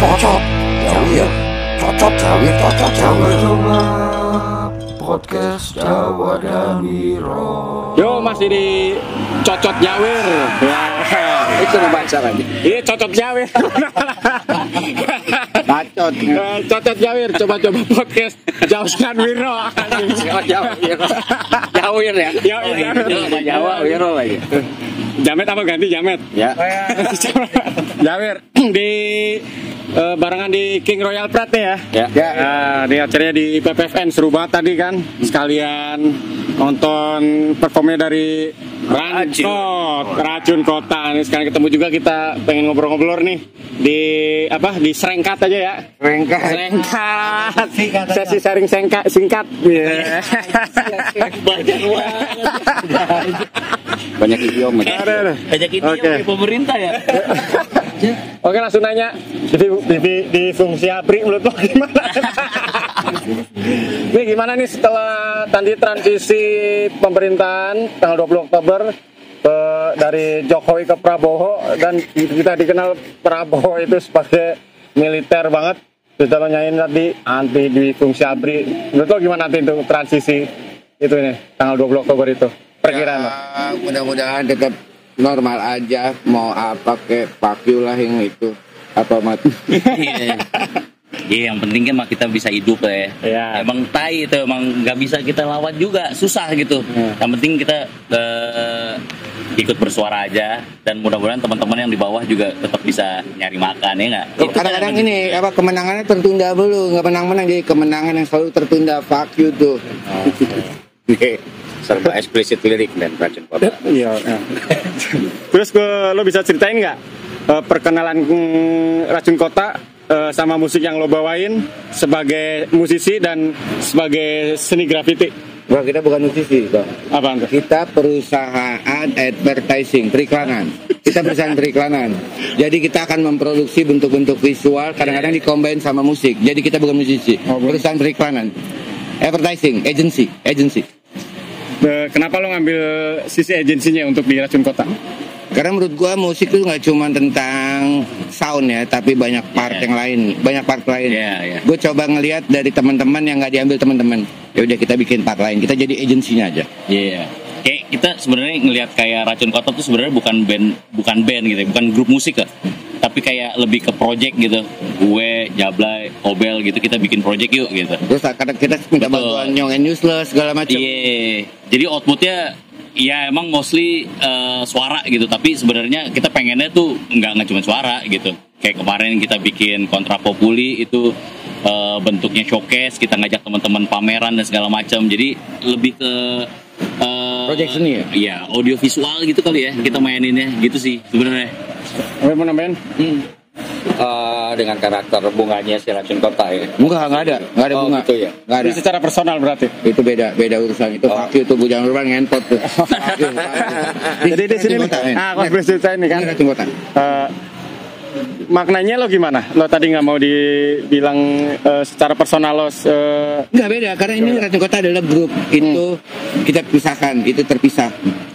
Cocok Jawir, cocok Jawir, cocok Jawir. Podcast Jawa dan Wiro. Yo, masih di Cocok Jawir. Itu nama acaranya. Iya, Cocok Jawir. Bacot. Cocok Jawir, coba-coba podcast Jauhkan Wiro. Jawir ya. Jawa Wiro lagi. Jamet apa ganti Jamet? Ya. Jawir di barengan di King Royal Prat nih ya. Ya. Di acaranya di PPFN seru banget tadi kan. Sekalian nonton performnya dari Racun Kota. Nih sekarang ketemu juga, kita pengen ngobrol-ngobrol nih di Serengkat aja ya. Serengkat. Sesi sharing singkat. Yeah. Banyak idiom. Banyak idiom dari pemerintah ya. Oke, langsung nanya di fungsi APRI menurut lo gimana? Ini gimana nih setelah tadi transisi pemerintahan tanggal 20 Oktober dari Jokowi ke Prabowo, dan kita dikenal Prabowo itu sebagai militer banget. Kita lo nyanyiin tadi anti di fungsi APRI. Menurut lo gimana nanti untuk transisi itu nih tanggal 20 Oktober itu? Perkiraan lo? Mudah-mudahan tetap normal aja, mau apa kayak pakiu lah yang itu apa mati. Iya, yang penting kan kita bisa hidup ya. Emang tai itu emang nggak bisa kita lawan juga, susah gitu. Yang penting kita ikut bersuara aja, dan mudah-mudahan teman-teman yang di bawah juga tetap bisa nyari makan ya nggak. Kadang-kadang ini kemenangannya tertunda dulu, nggak menang-menang, jadi kemenangan yang selalu tertunda, fuck you tuh. Serba eksplisit lirik dan Racun Kota. Iya. Terus lo bisa ceritain nggak perkenalan Racun Kota sama musik yang lo bawain sebagai musisi dan sebagai seni grafiti? Wah, kita bukan musisi, Bang. Apaan tuh? Kita perusahaan advertising, periklanan. Kita perusahaan periklanan. Jadi kita akan memproduksi bentuk-bentuk visual, kadang-kadang dikombin sama musik. Jadi kita bukan musisi. Perusahaan periklanan. Advertising, agency. Kenapa lo ngambil sisi agensinya untuk di Racun Kota? Karena menurut gua musik itu nggak cuma tentang sound ya, tapi banyak part yang lain, banyak part lain. Gue coba ngelihat dari teman-teman yang nggak diambil teman-teman. Ya udah kita bikin part lain, kita jadi agensinya aja. Iya. Kayak kita sebenarnya ngelihat kayak Racun Kota tuh sebenarnya bukan band gitu, bukan grup musik ya. Tapi kayak lebih ke project gitu. Gue, Jablay, Obel gitu, kita bikin project yuk gitu. Terus kadang kita minta bantuan Young and Useless segala macam. Iya. Jadi outputnya ya emang mostly suara gitu, tapi sebenarnya kita pengennya tuh nggak cuma suara gitu. Kayak kemarin kita bikin Kontra Populi itu bentuknya showcase, kita ngajak teman-teman pameran dan segala macam. Jadi lebih ke project seni ya? Iya, audio visual gitu kali ya kita maininnya gitu sih sebenarnya. Mau nambahin? Dengan karakter bunganya si Racun Kota ya? Enggak ada bunga. Gitu ya? Nggak ada. Ini secara personal berarti? Itu beda urusan itu. Fakir tuh, jangan lupa ngentot tuh. Jadi di sini nih, aku cerita ini kan. Racun Kota. Maknanya lo gimana? Lo tadi nggak mau dibilang secara personal lo? Nggak beda, karena ini Racun Kota adalah grup. Itu kita pisahkan, itu terpisah.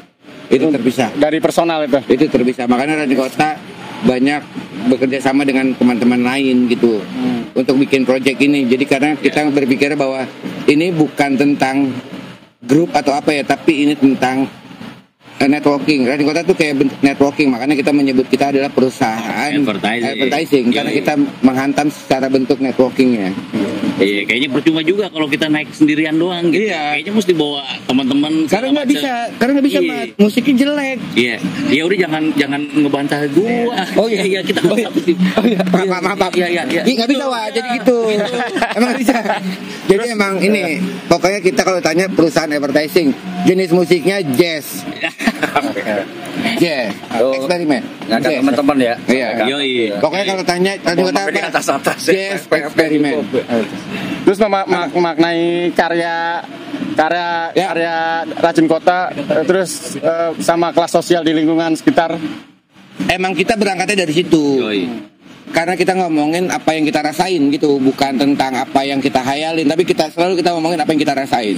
Dari personal itu? Itu terpisah, makanya Racun Kota banyak bekerja sama dengan teman-teman lain gitu untuk bikin project ini. Jadi karena kita berpikir bahwa ini bukan tentang grup atau apa ya, tapi ini tentang networking. Racun Kota tuh kayak bentuk networking, makanya kita menyebut kita adalah perusahaan advertising karena kita menghantam secara bentuk networkingnya. Iya, kayaknya percuma juga kalau kita naik sendirian doang gitu. Iya. Kayaknya mesti bawa teman-teman. Karena nggak bisa, Iya. musiknya jelek. Iya, ya udah jangan ngebantah gua. Oh iya, kita harus satu tim. Maaf. Iya. Nggak bisa wah, jadi gitu. Emang bisa. Jadi emang ini, pokoknya kita kalau tanya perusahaan advertising, jenis musiknya jazz. Jazz, eksperimen. Ngajak teman-teman ya. Iya. Pokoknya kalau tanya tadi kata apa? Atas-atas Jazz, eksperimen. Terus maknai karya Racun Kota, terus sama kelas sosial di lingkungan sekitar. Emang kita berangkatnya dari situ. Karena kita ngomongin apa yang kita rasain gitu, bukan tentang apa yang kita hayalin, tapi kita ngomongin apa yang kita rasain.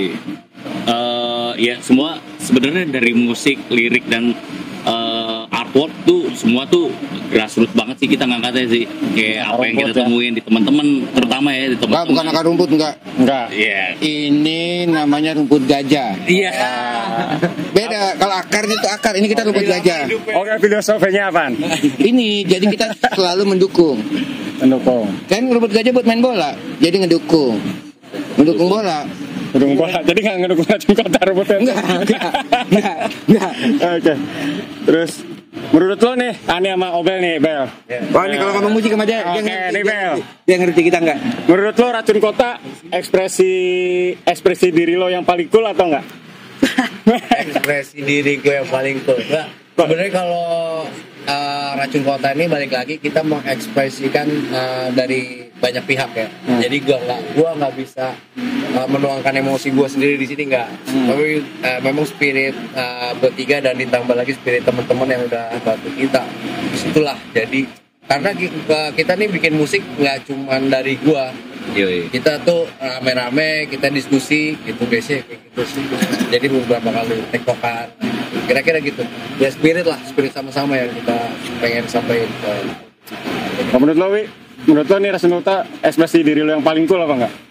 Ya semua sebenarnya dari musik, lirik dan art support tuh semua tuh grassroots banget sih kita ngangkatnya sih. Kayak apa yang kita temuin di teman-teman, terutama ya di Enggak, teman-teman. bukan akar rumput enggak. Enggak. Iya. Ini namanya rumput gajah. Iya. Beda, kalau akar itu akar, ini kita rumput gajah. Oke, filosofinya apaan? Ini jadi kita selalu mendukung. Mendukung. Kan rumput gajah buat main bola, jadi ngedukung. Mendukung bola. Mendukung bola. Jadi nggak ngedukung racun kota rumputnya. Enggak. Oke. Terus menurut lo nih, Ani sama Obel nih, Bel. Wah, ini kalau ngomong musik sama dia, Oke, nih, Bel. Dia ngerti kita enggak? Menurut lo racun kota ekspresi diri lo yang paling cool atau enggak? Ekspresi diri gue yang paling cool. Nah, sebenarnya kalau racun kota ini balik lagi kita mengekspresikan dari banyak pihak ya. Jadi gue nggak bisa menuangkan emosi gue sendiri di sini nggak. Tapi memang spirit bertiga dan ditambah lagi spirit teman-teman yang udah bantu kita. Disitulah. Jadi karena kita nih bikin musik nggak cuman dari gue. Kita tuh rame-rame, kita diskusi gitu biasanya kayak gitu sih. Jadi beberapa kali tektokan, kira-kira gitu. Ya spirit sama-sama yang kita pengen sampaikan. Menurut lo, Wi? Menurut lo nih racun kota ekspresi diri lo yang paling cool apa enggak?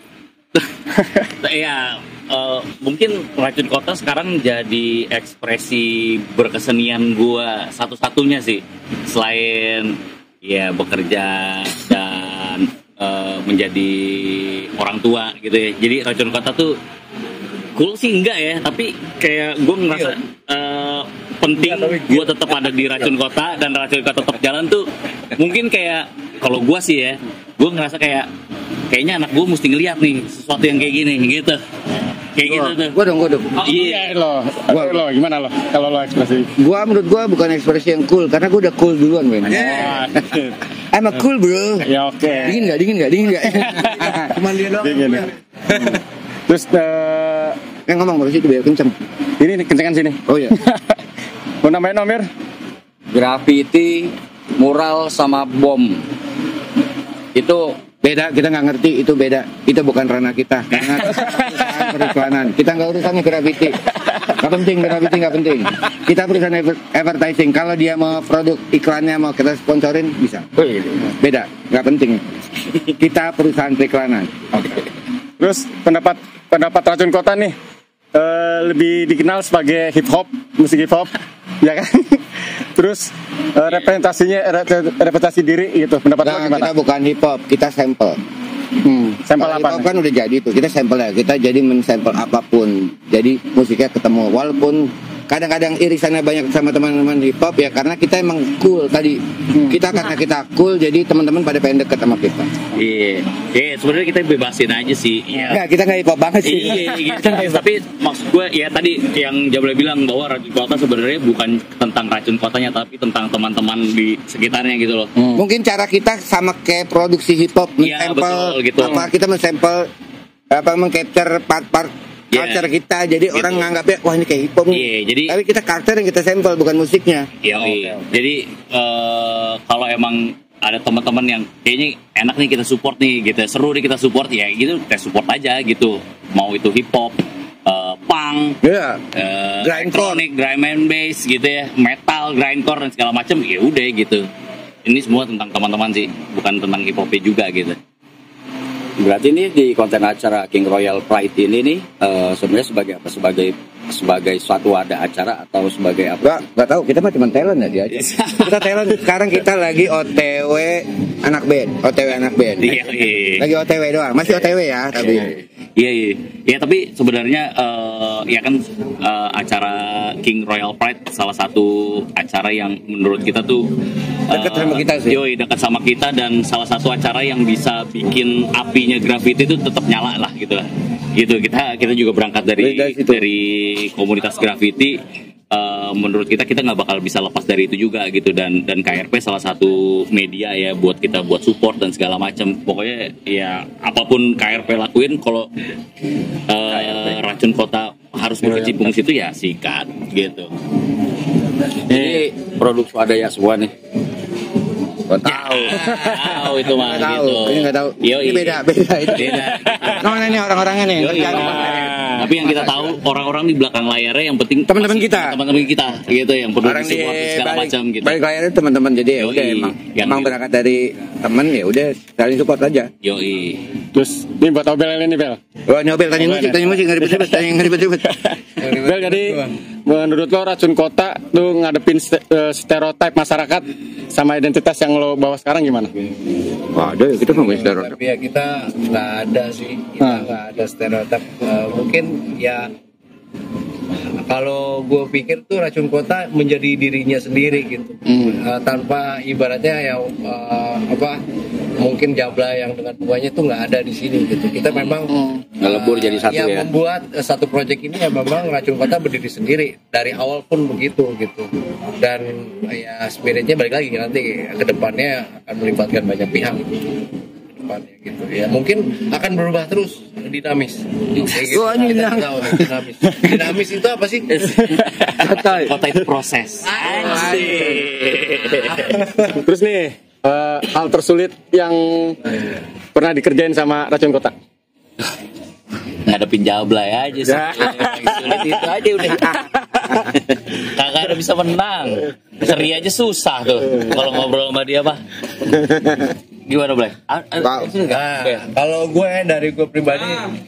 Ya, mungkin racun kota sekarang jadi ekspresi berkesenian gua satu-satunya sih, selain ya bekerja dan menjadi orang tua gitu ya. Jadi racun kota tuh cool sih enggak ya, tapi kayak gue ngerasa penting gue tetap ada di racun kota dan racun kota tetap jalan tuh. Mungkin kayak kalau gue sih ya, gue ngerasa kayaknya anak gue mesti ngeliat nih sesuatu yang kayak gini gitu. Kayak gitu tuh. Gue dong. Oh, iya. Lo gimana lo? Kalau lo ekspresi? Menurut gue bukan ekspresi yang cool, karena gue udah cool duluan, men. I'm a cool bro. Ya oke. Dingin nggak? Cuman dia doang. Dingin ya. Terus Yang ngomong baru sih biar kenceng. ini nih, kencengan sini. Oh iya. Lo namanya Nomir? Graffiti, mural sama bom. Itu Beda, kita nggak ngerti, itu beda. Itu bukan ranah kita. Karena perusahaan periklanan. Kita nggak urusannya graffiti. Nggak penting, graffiti nggak penting. Kita perusahaan advertising. Kalau dia mau produk iklannya mau kita sponsorin, bisa. Beda, nggak penting. Kita perusahaan periklanan. Terus pendapat racun kota nih lebih dikenal sebagai hip hop, musik hip hop, ya kan? Terus representasi diri gitu. Pendapat lo gimana? Kita bukan hip hop, kita sampel. Sampel Kalau apa? hip hop kan udah jadi tuh, kita sampel ya. Kita jadi mensampel apapun. Jadi musiknya ketemu. Walaupun kadang-kadang irisannya banyak sama teman-teman hip hop ya, karena kita emang cool tadi. Karena kita cool, jadi teman-teman pada pengen deket sama kita. Iya, sebenarnya kita bebasin aja sih. Iya. Enggak, kita nggak hip hop banget sih. Iya gitu. Tapi maksud gue ya tadi yang Jabla bilang bahwa racun kota sebenarnya bukan tentang racun kotanya, tapi tentang teman-teman di sekitarnya gitu loh. Mungkin cara kita sama kayak produksi hip hop, Iya, betul, gitu. kita mensampel mengcapture part-part culture kita, jadi orang nganggapnya wah ini kayak hip hop nih. Iya, jadi Tapi kita culture yang kita sampel, bukan musiknya. iya. Jadi kalau emang ada teman-teman yang kayaknya enak nih kita support nih gitu, seru nih kita support ya gitu, kita support aja gitu. Mau itu hip hop, punk, Grindcore, elektronik, drum and bass gitu ya, metal, grindcore dan segala macam, ya udah gitu. Ini semua tentang teman-teman sih, bukan tentang hip hop juga gitu. berarti ini di konten acara King Royal Pride ini nih sebenarnya sebagai apa? Sebagai suatu ada acara atau sebagai apa? Nggak tahu, kita mah cuma talent ya dia aja. Kita talent. Sekarang kita lagi OTW anak band. Iya. Lagi OTW doang, masih OTW ya tapi. Iya, tapi sebenarnya ya kan acara King Royal Pride salah satu acara yang menurut kita tuh Dekat sama kita sih. Dekat sama kita, dan salah satu acara yang bisa bikin apinya graffiti itu tetap nyala lah gitu. Gitu kita juga berangkat dari komunitas graffiti. Menurut kita nggak bakal bisa lepas dari itu juga gitu, dan KRP salah satu media ya buat kita buat support dan segala macam. Pokoknya ya apapun KRP lakuin, kalau racun kota harus berkecimpung situ ya sikat gitu. Ini produk swadaya semua nih. Tahu itu mah Nggak tahu, gitu. ini nggak tahu. Ini beda itu. Beda. Mana nih orang-orangnya nih? Tapi yang kita tahu orang-orang di belakang layarnya yang penting Teman-teman masih kita. teman-teman kita gitu yang perlu Orang di disupport segala macam gitu. balik layarnya teman-teman, jadi ya Yoi. udah Yang- emang berangkat dari teman, ya udah saling support aja. Yoi. Terus ini buat Obel ini Bel. Wah, nyobel tanya musik nggak ribet-ribet, tanya ribet-ribet. Bel, jadi menurut lo Racun Kota tuh ngadepin stereotip masyarakat sama identitas yang lo bawa sekarang gimana? Wah, ada ya, kita ngomongin stereotip. Tapi ya kita nggak ada sih, kita nggak ada stereotip. Mungkin ya kalau gue pikir tuh Racun Kota menjadi dirinya sendiri gitu, tanpa ibaratnya ya mungkin Jabla yang dengan bunganya tuh nggak ada di sini gitu. Kita memang Ngelebur jadi satu ya. membuat satu proyek ini ya memang Racun Kota berdiri sendiri dari awal pun begitu gitu. Dan ya spiritnya balik lagi nanti ke depannya akan melibatkan banyak pihak gitu ya, mungkin akan berubah terus, dinamis. Gitu. Wah, ini Kita tahu, dinamis. Dinamis itu apa sih? Kota itu proses. Terus nih hal tersulit yang pernah dikerjain sama Racun Kota. Ngadepin Jablay aja sih. Sulit itu aja udah. Kagak ada bisa menang. Seri aja susah tuh kalau ngobrol sama dia, Pak. Gimana, Blay? Kalau gue dari gue pribadi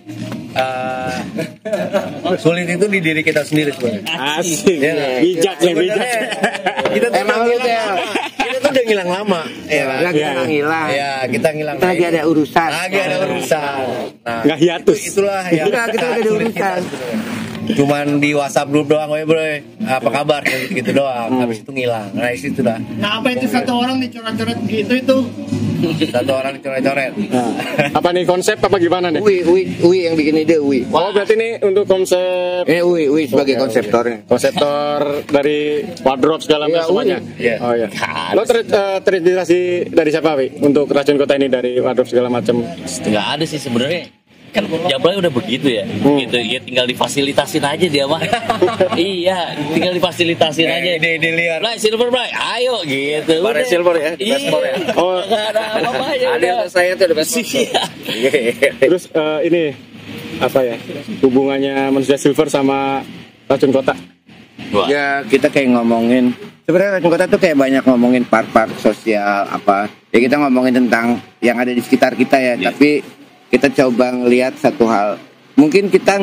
sulit itu di diri kita sendiri sebenarnya. Asik. Ya, Bijak nih, bijak. Kita tuh Emang udah lu, ngilang. Kita tuh udah ngilang lama. Ya, Lagi ngilang. Ya, kita ngilang. Kita lagi ada urusan. Lagi ada urusan. Nah, Nggak hiatus. Itulah yang Enggak, kita lagi ada sulit urusan. sebenarnya. Cuman di WhatsApp grup doang, bro, apa kabar gitu doang. Habis itu ngilang. Nah, itu dah. Nah, apa itu satu orang dicoret-coret gitu itu? Satu orang dicoret-coret. Apa nih konsep apa gimana nih? Uwi yang bikin ide, Uwi. Oh, berarti ini untuk konsep Uwi sebagai konseptornya. konseptor dari wardrobe segala macam semuanya. Iya. Oh iya. Lo terinspirasi dari siapa, Wi? Untuk Racun Kota ini dari wardrobe segala macam. Nggak ada sih sebenarnya. Kan Jablay udah begitu ya, gitu ya, tinggal difasilitasin aja dia mah. Iya, tinggal difasilitasin aja. Ide liar. Blay, silver Blay, ayo gitu. Barang Udah. silver ya, Iya. best ya. Oh, Nggak ada apa-apanya Ada udah. yang saya tuh ada best Iya. terus ini apa ya? Hubungannya manusia silver sama Racun Kota. Wah. Ya kita kayak ngomongin, sebenarnya Racun Kota tuh kayak banyak ngomongin part-part sosial apa. Ya kita ngomongin tentang yang ada di sekitar kita ya, Iya. tapi kita coba ngelihat satu hal. Mungkin kita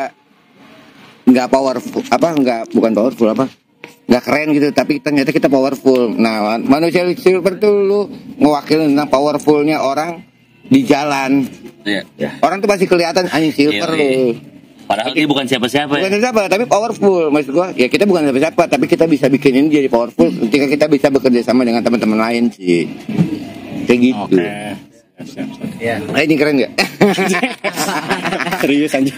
nggak powerful, bukan powerful nggak keren gitu, tapi ternyata kita powerful. Nah, manusia silver tuh lu ngewakilin tentang powerfulnya orang di jalan. Iya. Orang tuh pasti kelihatan anjing silver Iya, lu. iya. Padahal dia bukan siapa-siapa Bukan ya. siapa, tapi powerful. Maksud gua, ya kita bukan siapa-siapa, tapi kita bisa bikin ini jadi powerful ketika kita bisa bekerja sama dengan teman-teman lain sih. Kayak gitu. Ya. Ini keren gak? Serius aja.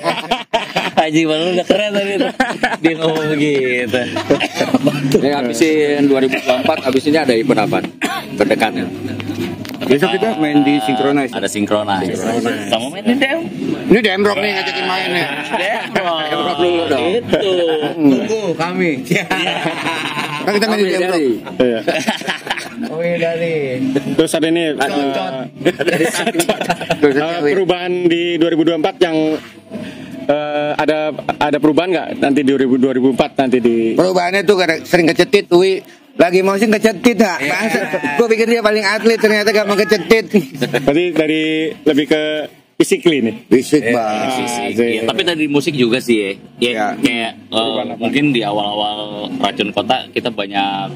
Haji malu udah keren tadi tuh. Dia ngomong begitu. Ini habisin 2024, habis ini ada event apa? Terdekatnya. Besok kita main di Synchronize. Ada sinkronis. Sama main di Dem. Ini Demrock nih ngajakin main nih. Demrock dulu dong. Itu. Tunggu kami. Kan kita main di Demrock. Iya. Oh iya dari. Terus ada ini perubahan di 2024 yang ada perubahan nggak nanti di 2024 nanti di Perubahannya tuh sering kecetit, Wi. Lagi mau sih kecetit, ha. Gue pikir dia paling atlet, ternyata gak mau kecetit. berarti dari lebih ke physically nih. Fisik, Bang. Iya, tapi dari musik juga sih ya. Ya, Ya. kayak mungkin di awal-awal Racun Kota kita banyak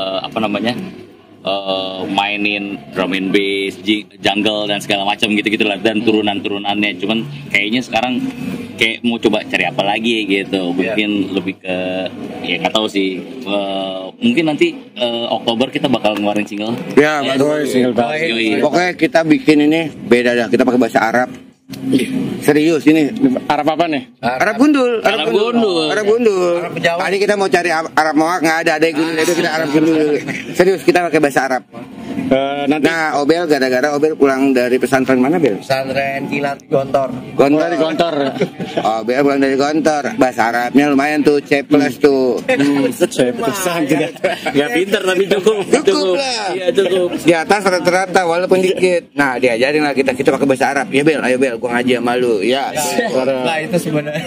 mainin drum and bass, jungle dan segala macam gitu-gitu lah, dan turunan-turunannya. Cuman kayaknya sekarang kayak mau coba cari apa lagi gitu. Mungkin lebih ke ya nggak tahu sih. Mungkin nanti Oktober kita bakal ngeluarin single. Ya, bagus. Single baru. Yoi. Pokoknya kita bikin ini beda dah. Kita pakai bahasa Arab. Serius ini. Arab apa nih? Arab gundul. Arab gundul. Arab gundul. Arab Jawa. Tadi kita mau cari Arab Moak, nggak ada yang gundul. Itu kita Arab gundul. Serius kita pakai bahasa Arab. Nanti Nah, Obel gara-gara Obel pulang dari pesantren mana, Bel? Pesantren Kilat Gontor. Gontor. di Gontor. Obel pulang dari Gontor. Bahasa Arabnya lumayan tuh, C+ tuh. Pesan tidak. Nggak pinter tapi cukup. Cukup lah. Iya cukup. Di atas rata-rata walaupun dikit. Nah, diajarin lah kita pakai bahasa Arab. Ya, Bel, ayo Bel, gua ngaji sama lu. Ya. Nah itu sebenarnya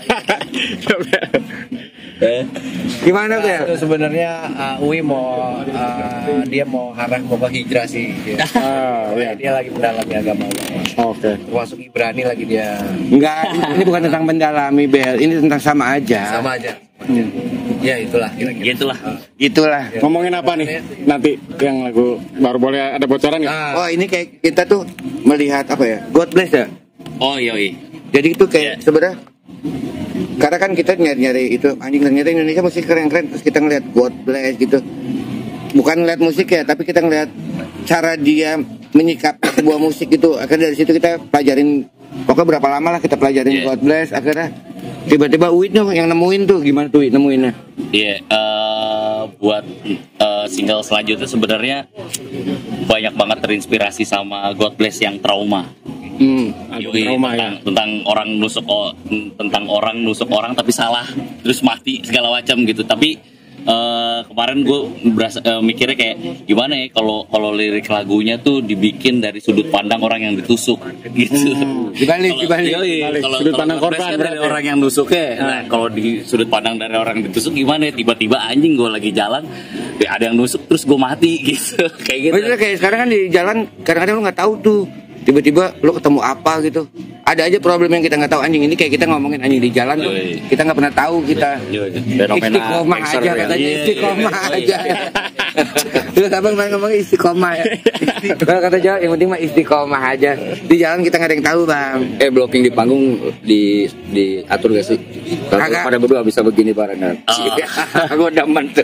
Gimana, Bel? itu sebenarnya Uwi dia mau ke hijrah sih. Iya. Dia lagi mendalami agama Allah. Oke. Termasuk Ibrani lagi dia. Enggak, ini bukan tentang mendalami, Bel. Ini tentang sama aja. Sama aja. Ya itulah kira-kira. Gitulah. Itulah. Ngomongin apa nih nanti yang lagu baru boleh ada bocoran nggak? Oh, ini kayak kita tuh melihat apa ya? God bless ya. Oh iya. Jadi itu kayak sebenarnya karena kan kita nyari-nyari itu anjing, ternyata Indonesia musik keren-keren, terus kita ngeliat God bless gitu. Bukan ngeliat musik ya, tapi kita ngeliat cara dia menyikapi sebuah musik gitu. Akhirnya dari situ kita pelajarin, pokoknya berapa lama lah kita pelajarin God bless. Akhirnya tiba-tiba Uit yang nemuin tuh, gimana tuh Uit nemuinnya? Iya, buat single selanjutnya sebenarnya banyak banget terinspirasi sama God Bless yang Trauma. Yoi, Trauma, ya. tentang orang nusuk orang tapi salah, terus mati segala macam gitu. Tapi kemarin gue mikirnya kayak gimana ya kalau lirik lagunya tuh dibikin dari sudut pandang orang yang ditusuk gitu. Dibalik. Kalau Sudut pandang God Bless korban kan dari berarti. orang yang nusuknya. Nah, kalau di sudut pandang dari orang yang ditusuk gimana ya? Tiba-tiba anjing gue lagi jalan, ada yang nusuk terus gue mati gitu. Kayak gitu. Bener kayak sekarang kan di jalan kadang-kadang lu nggak tahu tuh. Tiba-tiba lu ketemu apa gitu. Ada aja problem yang kita nggak tahu, anjing ini kayak kita ngomongin anjing di jalan tuh. Yoi. Kita nggak pernah tahu kita. Fenomena Istiqomah Exer aja ya. katanya, Iya, istiqomah iya. aja. Terus abang ngomongnya istiqomah ya. Kalau kata Jawa yang penting mah istiqomah aja. Di jalan kita nggak ada yang tahu, Bang. Blocking di panggung diatur gak sih? Kalau Kagak. pada berdua bisa begini barengan. Gue demen tuh.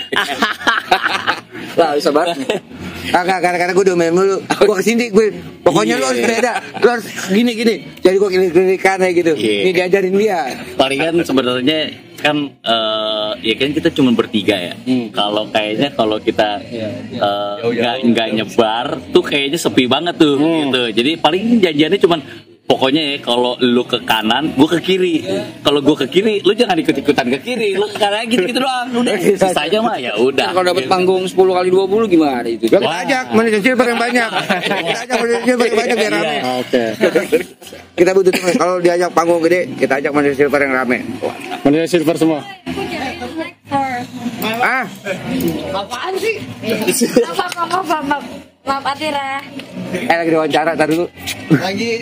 Lah bisa banget. Kagak, karena gue domain mulu. Gue kesini gue. Pokoknya lu harus beda. Lu harus gini. Jadi gue keliling-kelilingan kayak gitu. Iya. Ini diajarin dia. Palingan sebenarnya kan ya kan kita cuma bertiga ya. Kalau kayaknya kalau kita nggak nyebar tuh kayaknya sepi banget tuh gitu. Jadi paling janjiannya cuman pokoknya ya kalau lu ke kanan, gue ke kiri. Kalau gue ke kiri, lu jangan ikut-ikutan ke kiri. Lu ke kanan gitu doang. Udah sisanya mah ya udah. Kalau dapat panggung 10 kali 20 gimana itu? Kita ajak manusia silver yang banyak. Kita ajak manusia silver yang banyak biar rame. Oke. Kita butuh teman. Kalau diajak panggung gede, kita ajak manusia silver yang rame. Manusia silver semua. Ah, Apaan sih? Maaf Atira. lagi diwawancara tar dulu. Lagi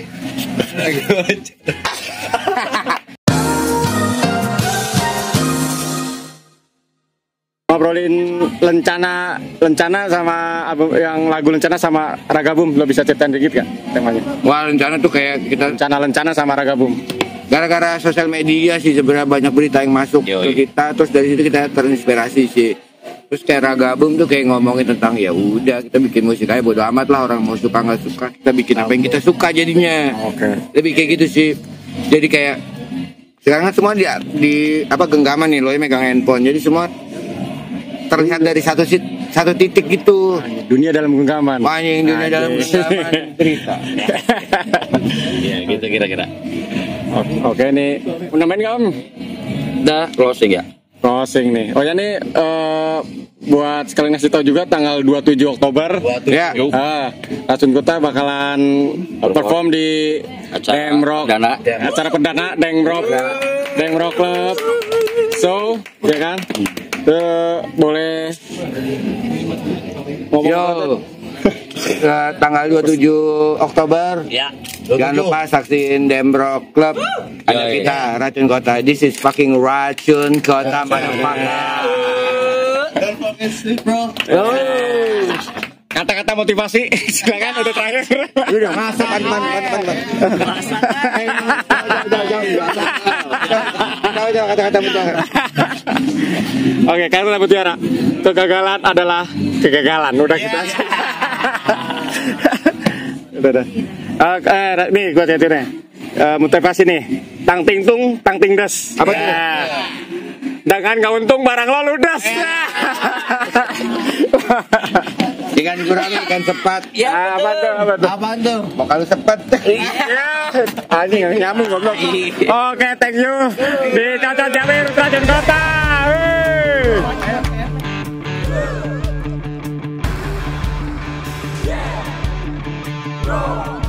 Ngobrolin lencana sama yang lagu lencana sama Ragabum, lo bisa ceritain dikit gak temanya? Wah, rencana tuh kayak kita Lencana sama Ragabum. gara-gara sosial media sih sebenarnya banyak berita yang masuk Yoi. ke kita, terus dari situ kita terinspirasi sih. Terus kayak Ragabum tuh kayak ngomongin tentang ya udah kita bikin musik aja bodo amat lah, orang mau suka nggak suka kita bikin apa yang kita suka jadinya. Oke. Lebih kayak gitu sih. Jadi kayak sekarang kan semua di apa genggaman nih, lo yang megang handphone. Jadi semua terlihat dari satu titik gitu. Dunia dalam genggaman. Anjing dunia dalam genggaman cerita. Ya gitu kira-kira. Oke nih, mau namain nggak Om? Udah closing ya. Closing nih. Oh ya nih, buat sekali ngasih tahu juga tanggal 27 Oktober. Ya. Racun Kota bakalan perform di Acara Demrock. perdana. Acara perdana Demrock Club. So, ya kan? Boleh ngomong Yo. Tanggal 27 Oktober. Ya. Jangan lupa saksiin Demrock Club. Ada kita Racun Kota. This is fucking Racun Kota motherfucker. don't forget sleep bro. kata-kata motivasi. Silakan udah terakhir. Udah masak kan. Jauh kata-kata motivasi. Oke, karena Mutiara, kegagalan adalah kegagalan. Udah kita. Udah. Nih gue ceritain motivasi nih. Tang ting tung, tang ting des. Apa itu? Dengan gak untung barang lo ludes. Ikan gurame, ikan sepat. Ah, apa tuh? Apaan tuh? Mau kalau sepat. Ya, anjing nggak nyambung goblok. Oke, thank you. Di Cocok Jamir, Raden Kota. Wih.